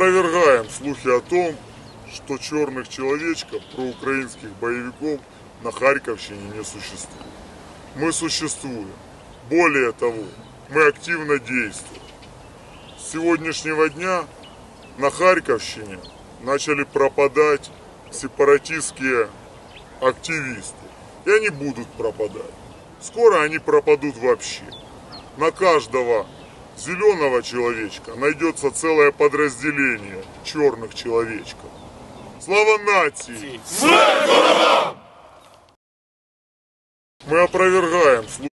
опровергаем слухи о том, что черных человечков, проукраинских боевиков на Харьковщине не существует. Мы существуем. Более того, мы активно действуем. С сегодняшнего дня на Харьковщине начали пропадать сепаратистские активисты. И они будут пропадать. Скоро они пропадут вообще. На каждого зеленого человечка найдется целое подразделение черных человечков. Слава нации! Смерть ворогам! Мы опровергаем